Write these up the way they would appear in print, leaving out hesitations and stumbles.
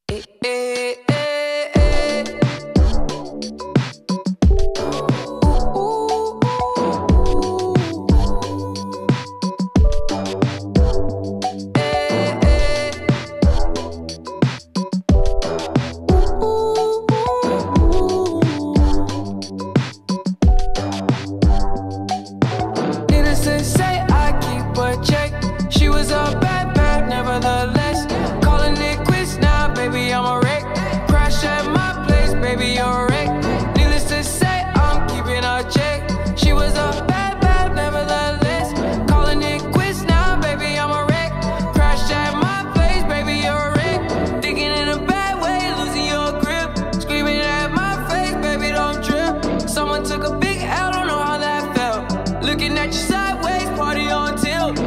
Eh, eh, eh, eh. Ooh, ooh, eh, eh. Needless to say, I keep a check. She was a bad, bad, nevertheless. Calling it quits now, baby, I'm a wreck. Crash at my place, baby, you're a wreck. Needless to say, I'm keeping a check. She was a bad, bad, nevertheless. Calling it quits now, baby, I'm a wreck. Crash at my place, baby, you're a wreck. Thinking in a bad way, losing your grip. Screaming at my face, baby, don't trip. Someone took a big L, don't know how that felt. Looking at you sideways, party on tilt.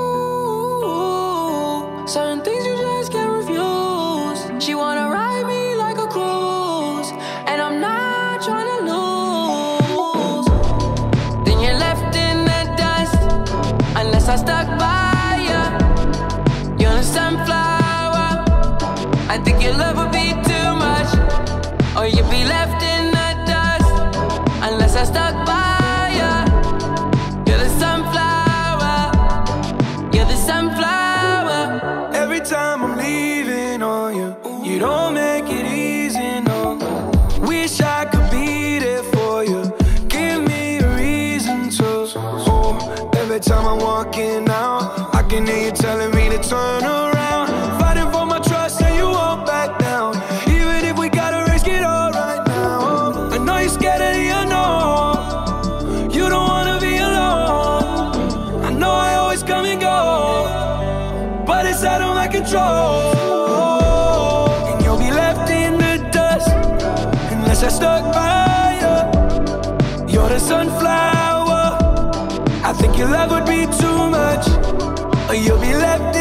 Ooh, certain things you just can't refuse. She wanna ride me like a cruise, and I'm not trying to lose. Then you're left in the dust, unless I stuck by ya. You're a sunflower. I think your love would be too much, or you'd be left in the dust, unless I stuck by ya. You're the sunflower. You're the sunflower. Every time I'm leaving on you, you don't make it easy, no. Wish I could be there for you. Give me a reason to. Oh, every time I'm walking out, I can hear you telling me to turn around. Fighting for my trust and you won't back down. Even if we gotta risk it all right now. I know you're scared of the unknown. You don't wanna be alone. I know I always come and go, but it's out of my control. And you'll be left in the dust, unless I stuck by you. You're the sunflower. I think your love would be too much, or you'll be left